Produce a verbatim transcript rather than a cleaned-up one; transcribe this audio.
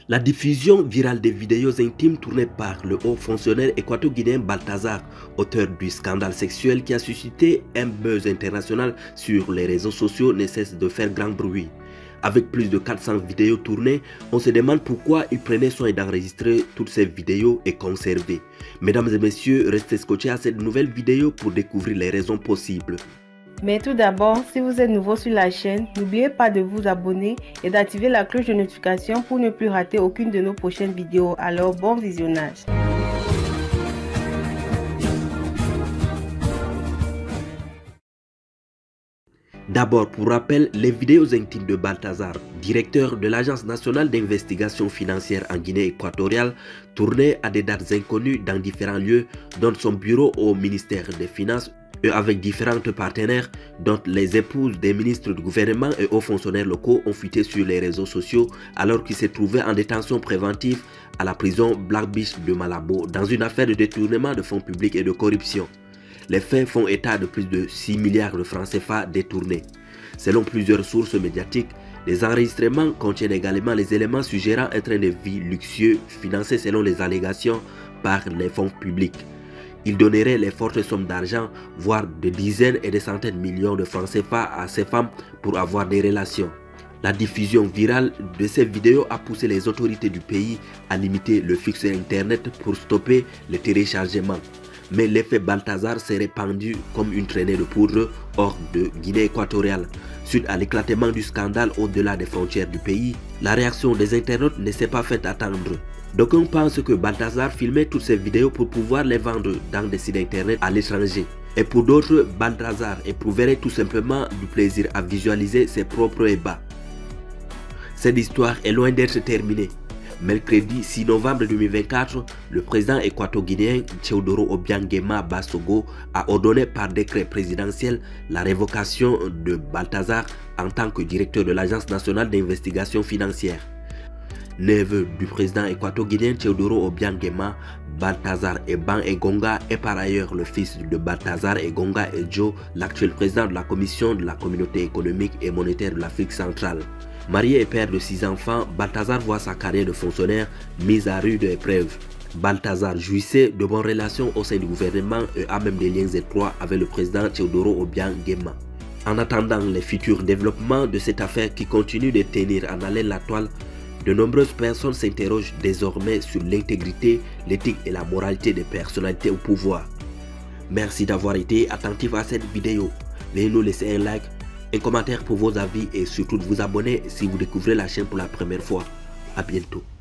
La diffusion virale des vidéos intimes tournées par le haut fonctionnaire équato-guinéen Balthazar, auteur du scandale sexuel qui a suscité un buzz international sur les réseaux sociaux, ne cesse de faire grand bruit. Avec plus de quatre cents vidéos tournées, on se demande pourquoi il prenait soin d'enregistrer toutes ces vidéos et conserver. Mesdames et messieurs, restez scotchés à cette nouvelle vidéo pour découvrir les raisons possibles. Mais tout d'abord, si vous êtes nouveau sur la chaîne, n'oubliez pas de vous abonner et d'activer la cloche de notification pour ne plus rater aucune de nos prochaines vidéos. Alors, bon visionnage. D'abord, pour rappel, les vidéos intimes de Balthazar, directeur de l'Agence nationale d'investigation financière en Guinée équatoriale, tournées à des dates inconnues dans différents lieux, dont son bureau au ministère des Finances, et avec différentes partenaires, dont les épouses des ministres du gouvernement et hauts fonctionnaires locaux ont fuité sur les réseaux sociaux alors qu'ils se trouvaient en détention préventive à la prison Black Beach de Malabo dans une affaire de détournement de fonds publics et de corruption. Les faits font état de plus de six milliards de francs C F A détournés. Selon plusieurs sources médiatiques, les enregistrements contiennent également les éléments suggérant un train de vie luxueux financé selon les allégations par les fonds publics. Il donnerait les fortes sommes d'argent, voire de dizaines et de centaines de millions de francs C F A à ces femmes pour avoir des relations. La diffusion virale de ces vidéos a poussé les autorités du pays à limiter le flux internet pour stopper le téléchargement. Mais l'effet Balthazar s'est répandu comme une traînée de poudre hors de Guinée équatoriale. Suite à l'éclatement du scandale au-delà des frontières du pays, la réaction des internautes ne s'est pas fait attendre. D'aucuns pensent que Balthazar filmait toutes ces vidéos pour pouvoir les vendre dans des sites internet à l'étranger. Et pour d'autres, Balthazar éprouverait tout simplement du plaisir à visualiser ses propres ébats. Cette histoire est loin d'être terminée. Mercredi six novembre deux mille vingt-quatre, le président équato-guinéen Teodoro Obiang Nguema Basogo a ordonné par décret présidentiel la révocation de Balthazar en tant que directeur de l'Agence nationale d'investigation financière. Neveu du président équato-guinéen Teodoro Obiang Nguema, Balthazar Eban Engonga est par ailleurs le fils de Balthazar Engonga Edjo, l'actuel président de la Commission de la Communauté économique et monétaire de l'Afrique centrale. Marié et père de six enfants, Balthazar voit sa carrière de fonctionnaire mise à rude épreuve. Balthazar jouissait de bonnes relations au sein du gouvernement et a même des liens étroits avec le président Teodoro Obiang Nguema. En attendant les futurs développements de cette affaire qui continue de tenir en haleine la toile, de nombreuses personnes s'interrogent désormais sur l'intégrité, l'éthique et la moralité des personnalités au pouvoir. Merci d'avoir été attentif à cette vidéo. Veuillez nous laisser un like, un commentaire pour vos avis et surtout de vous abonner si vous découvrez la chaîne pour la première fois. À bientôt.